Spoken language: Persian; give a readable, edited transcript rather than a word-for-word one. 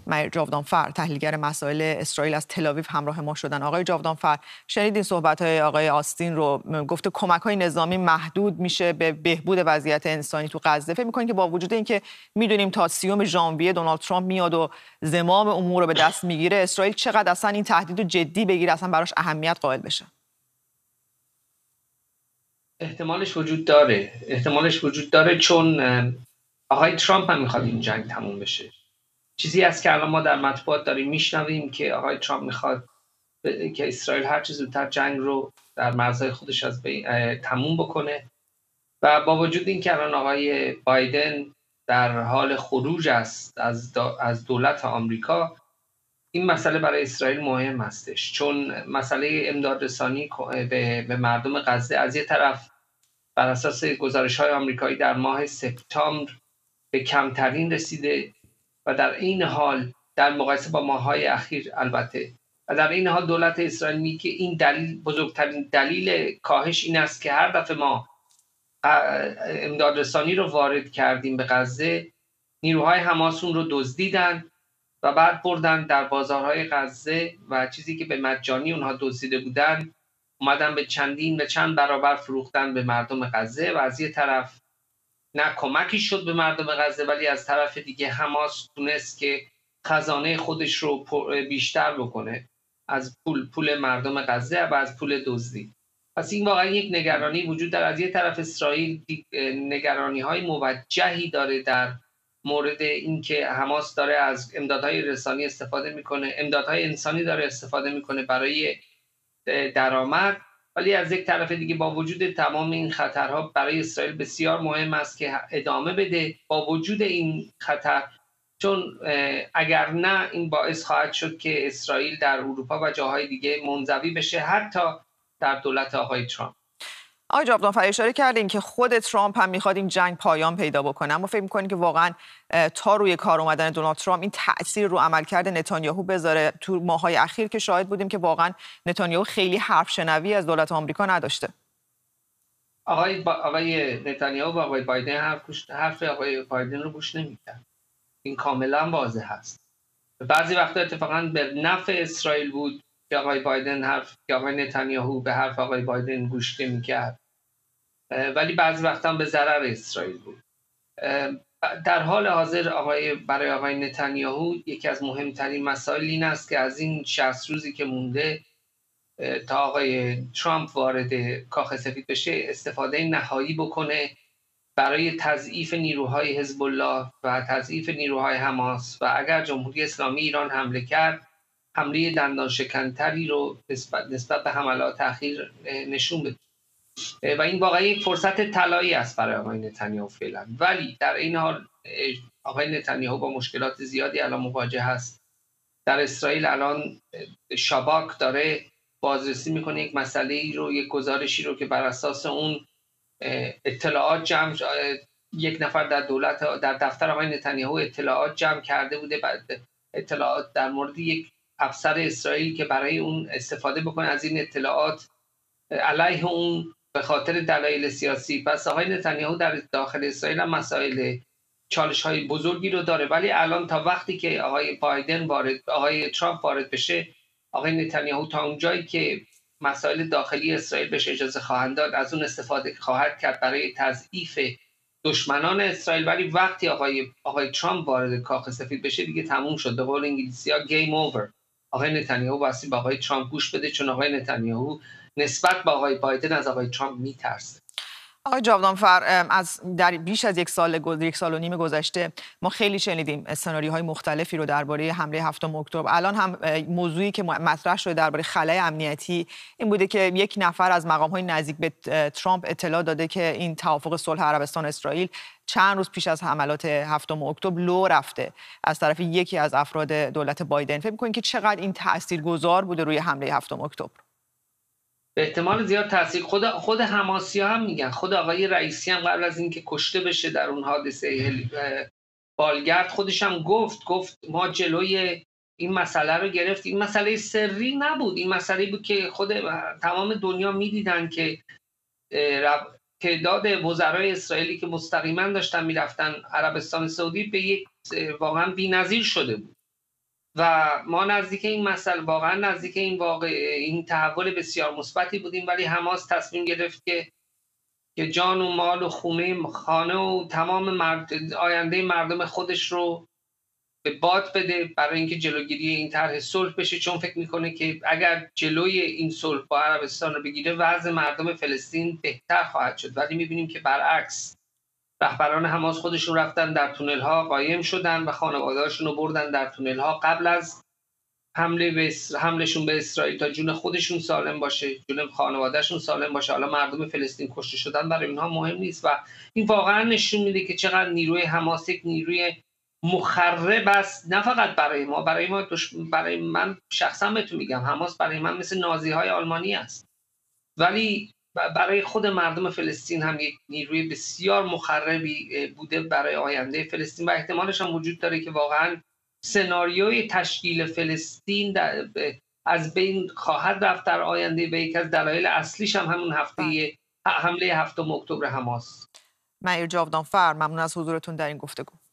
مهیر جاودانفر تحلیلگر مسائل اسرائیل از تل‌آویو همراه ما شدن. آقای جاودانفر، شنیدین صحبت‌های آقای آستین رو، گفته کمک‌های نظامی محدود میشه به بهبود وضعیت انسانی تو غزه. فکر می‌کنین که با وجود اینکه می‌دونیم تا 30 ژانویه دونالد ترامپ میاد و زمام امور رو به دست میگیره، اسرائیل چقدر اصلا این تهدید رو جدی بگیره، اصلا براش اهمیت قائل بشه؟ احتمالش وجود داره چون آقای ترامپ هم میخواد این جنگ تموم بشه. چیزی است که الان ما در مطبوعات داریم میشنویم که آقای ترامپ میخواد که اسرائیل هر چه زودتر جنگ رو در مرزهای خودش از تموم بکنه و با وجود اینکه الان آقای بایدن در حال خروج است از دولت آمریکا، این مسئله برای اسرائیل مهم هستش، چون مسئله امدادرسانی به مردم غزه از یک طرف بر اساس گزارش‌های آمریکایی در ماه سپتامبر به کمترین رسیده و در این حال در مقایسه با ماه‌های اخیر البته، و در این حال دولت اسرائیل میگه این بزرگترین دلیل کاهش این است که هر دفعه ما امدادرسانی رو وارد کردیم به غزه، نیروهای حماس اون رو دزدیدن و بعد بردن در بازارهای غزه و چیزی که به مجانی اونها دزدیده بودن اومدن به چند برابر فروختن به مردم غزه و از یه طرف نه کمکی شد به مردم غزه، ولی از طرف دیگه حماس تونست که خزانه خودش رو بیشتر بکنه از پول مردم غزه و از پول دزدی. پس این واقعا یک نگرانی وجود داره. از یه طرف اسرائیل نگرانی‌های موجهی داره در مورد اینکه حماس داره از امدادهای رسانی استفاده میکنه، امدادهای انسانی داره استفاده میکنه برای درآمد، ولی از یک طرف دیگه با وجود تمام این خطرها برای اسرائیل بسیار مهم است که ادامه بده با وجود این خطر، چون اگر نه این باعث خواهد شد که اسرائیل در اروپا و جاهای دیگه منزوی بشه، حتی در دولت آقای ترامپ. آقای جاودانفر، اشاره کردین که خود ترامپ هم میخواد این جنگ پایان پیدا بکنه، اما فکر میکنین که واقعا تا روی کار اومدن دونالد ترامپ این تأثیر رو عملکرد نتانیاهو بذاره؟ تو ماهای اخیر که شاهد بودیم که واقعا نتانیاهو خیلی حرف شنوی از دولت آمریکا نداشته. آقای نتانیاهو و آقای بایدن حرف آقای بایدن رو گوش نمی‌کرد. این کاملا واضح است. بعضی وقتا اتفاقا به نفع اسرائیل بود که آقای نتانیاهو به حرف آقای بایدن گوش نمی‌کرد، ولی بعضی وقتا هم به ضرر اسرائیل بود. در حال حاضر برای آقای نتانیاهو یکی از مهمترین مسائل این است که از این 60 روزی که مونده تا آقای ترامپ وارد کاخ سفید بشه استفاده نهایی بکنه برای تضعیف نیروهای حزب الله و تضعیف نیروهای حماس، و اگر جمهوری اسلامی ایران حمله کرد، حمله دندان شکنتری رو نسبت به حملات اخیر نشون بده. و این واقعا یک فرصت طلایی است برای آقای نتانیاهو فعلا. ولی در این حال آقای نتانیاهو با مشکلات زیادی الان مواجه هست. در اسرائیل الان شاباک داره بازرسی میکنه یک مسئله رو، یک گزارشی رو که بر اساس اون اطلاعات یک نفر در دفتر آقای نتانیاهو اطلاعات جمع کرده بوده، بعد اطلاعات در مورد یک افسر اسرائیل که برای اون استفاده بکنه از این اطلاعات علیه اون به خاطر دلایل سیاسی. پس آقای نتانیاهو در داخل اسرائیل هم مسائل چالش‌های بزرگی رو داره، ولی الان تا وقتی که آقای ترامپ وارد بشه، آقای نتانیاهو تا اونجایی که مسائل داخلی اسرائیل بهش اجازه خواهند داد از اون استفاده خواهد کرد برای تضعیف دشمنان اسرائیل. ولی وقتی آقای ترامپ وارد کاخ سفید بشه دیگه تموم شد. به قول انگلیسی‌ها گیم اوور. آقای نتانیاهو واسه با آقای ترامپ گوش بده، چون آقای نتانیاهو نسبت به آقای بایدن از آقای ترامپ میترسه. آقای جاودانفر، در بیش از یک سال و نیم گذشته ما خیلی شنیدیم سناریوهای مختلفی رو درباره حمله 7 اکتبر. الان هم موضوعی که مطرح شده درباره خلأ امنیتی این بوده که یک نفر از مقام‌های نزدیک به ترامپ اطلاع داده که این توافق صلح عربستان اسرائیل چند روز پیش از حملات 7 اکتبر لو رفته از طرف یکی از افراد دولت بایدن. فکر می‌کنید که چقدر این تاثیرگذار بوده روی حمله 7 اکتبر؟ به احتمال زیاد تاثیر خود حماسی‌ها هم میگن. خود آقای رئیسی هم قبل از اینکه کشته بشه در اون حادثه بالگرد خودش هم گفت ما جلوی این مسئله رو گرفتیم. این مسئله سری نبود، این مسئله بود که خود تمام دنیا میدیدن که تعداد وزرای اسرائیلی که مستقیما داشتن میرفتن عربستان سعودی به یک واقعا بی‌نظیر شده بود. و ما نزدیک این مسئله، واقعا نزدیک این تحول بسیار مثبتی بودیم، ولی حماس تصمیم گرفت که جان و مال و خانه و تمام آینده مردم خودش رو به باد بده برای اینکه جلوگیری این طرح صلح بشه، چون فکر میکنه که اگر جلوی این صلح با عربستان رو بگیره وضع مردم فلسطین بهتر خواهد شد. ولی میبینیم که برعکس، رهبران حماس خودشون رفتن در تونل ها قایم شدن و خانواده‌هاشون رو بردن در تونل ها قبل از حملشون به اسرائیل تا جون خودشون سالم باشه، جون خانوادهشون سالم باشه. حالا مردم فلسطین کشته شدن برای اینها مهم نیست و این واقعا نشون میده که چقدر نیروی حماس یک نیروی مخرب است، نه فقط برای ما، برای من شخصا بهتون میگم حماس برای من مثل نازی های آلمانی است، ولی برای خود مردم فلسطین هم یک نیروی بسیار مخربی بوده برای آینده فلسطین و احتمالش هم وجود داره که واقعا سناریوی تشکیل فلسطین از بین خواهد رفت در آینده و یک از دلایل اصلیش هم همون حمله 7 اکتبر حماس. مهیر جاودانفر، ممنون از حضورتون در این گفتگو.